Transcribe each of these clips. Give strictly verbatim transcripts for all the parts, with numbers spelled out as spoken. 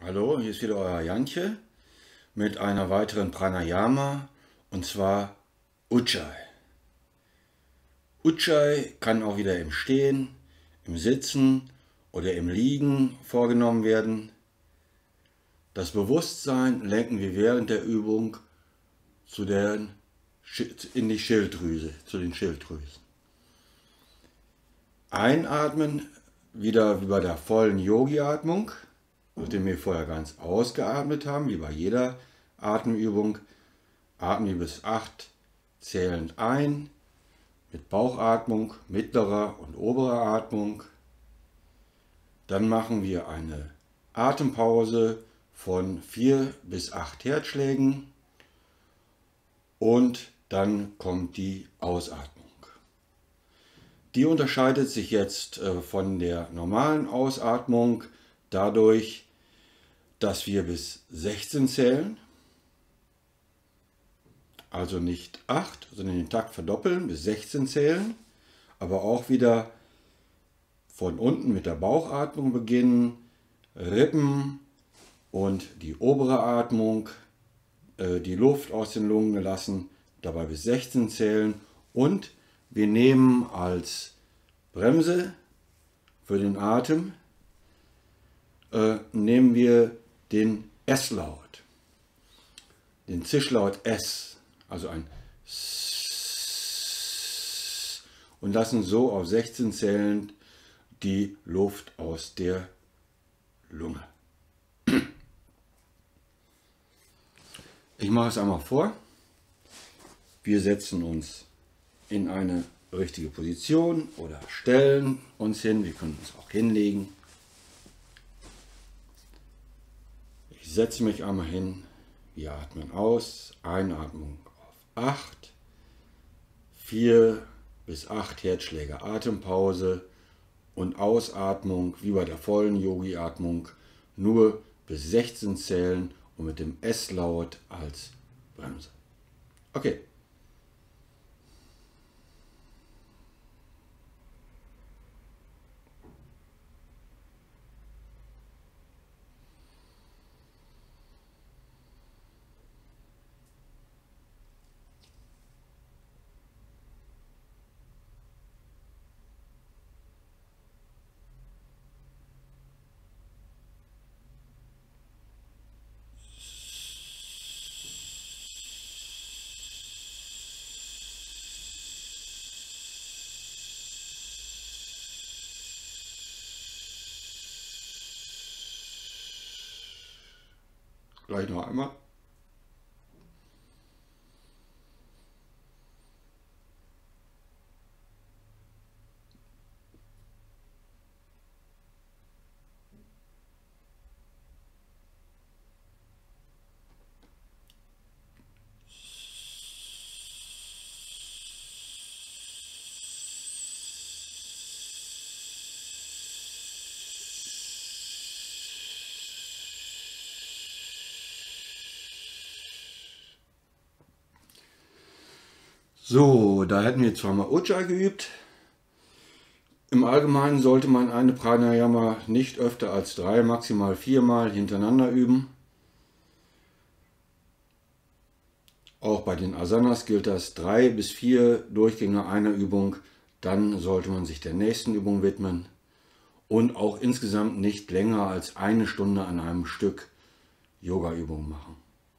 Hallo, hier ist wieder euer Jantje mit einer weiteren Pranayama, und zwar Ujjayi. Ujjayi kann auch wieder im Stehen, im Sitzen oder im Liegen vorgenommen werden. Das Bewusstsein lenken wir während der Übung zu den, in die Schilddrüse, zu den Schilddrüsen. Einatmen, wieder wie bei der vollen Yogi-Atmung, nachdem wir vorher ganz ausgeatmet haben, wie bei jeder Atemübung. Atmen wir bis acht zählend ein, mit Bauchatmung, mittlerer und oberer Atmung. Dann machen wir eine Atempause von vier bis acht Herzschlägen und dann kommt die Ausatmung. Die unterscheidet sich jetzt von der normalen Ausatmung dadurch, dass wir bis sechzehn zählen, also nicht acht, sondern den Takt verdoppeln, bis sechzehn zählen, aber auch wieder von unten mit der Bauchatmung beginnen, Rippen und die obere Atmung, äh, die Luft aus den Lungen lassen, dabei bis sechzehn zählen, und wir nehmen als Bremse für den Atem, äh, nehmen wir den S-Laut, den Zischlaut S, also ein S, und lassen so auf sechzehn zählend die Luft aus der Lunge. Ich mache es einmal vor. Wir setzen uns in eine richtige Position oder stellen uns hin. Wir können uns auch hinlegen. Ich setze mich einmal hin. Wir atmen aus. Einatmung auf acht. vier bis acht Herzschläge Atempause. Und Ausatmung wie bei der vollen Yogi-Atmung nur bis sechzehn zählen und mit dem S-Laut als Bremse. Okay. Gleich noch einmal. So, da hätten wir zweimal Ujjayi geübt. Im Allgemeinen sollte man eine Pranayama nicht öfter als drei, maximal viermal hintereinander üben. Auch bei den Asanas gilt das, drei bis vier Durchgänge einer Übung. Dann sollte man sich der nächsten Übung widmen und auch insgesamt nicht länger als eine Stunde an einem Stück Yoga-Übungen machen.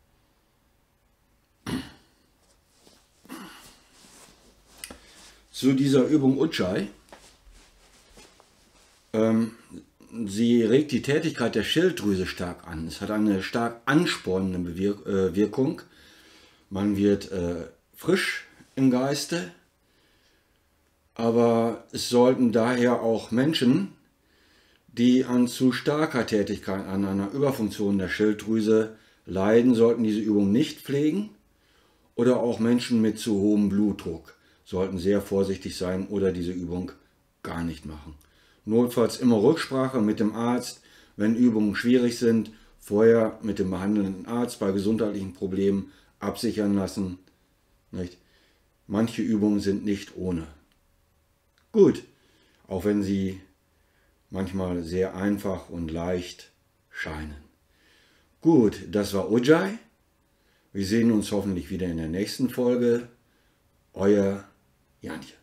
Zu dieser Übung Ujjayi. Ähm, sie regt die Tätigkeit der Schilddrüse stark an. Es hat eine stark anspornende Bewirk äh, Wirkung. Man wird äh, frisch im Geiste, aber es sollten daher auch Menschen, die an zu starker Tätigkeit, an einer Überfunktion der Schilddrüse leiden, sollten diese Übung nicht pflegen, oder auch Menschen mit zu hohem Blutdruck sollten sehr vorsichtig sein oder diese Übung gar nicht machen. Notfalls immer Rücksprache mit dem Arzt, wenn Übungen schwierig sind, vorher mit dem behandelnden Arzt bei gesundheitlichen Problemen absichern lassen. Nicht? Manche Übungen sind nicht ohne. Gut, auch wenn sie manchmal sehr einfach und leicht scheinen. Gut, das war Ujjayi. Wir sehen uns hoffentlich wieder in der nächsten Folge. Euer Jantje.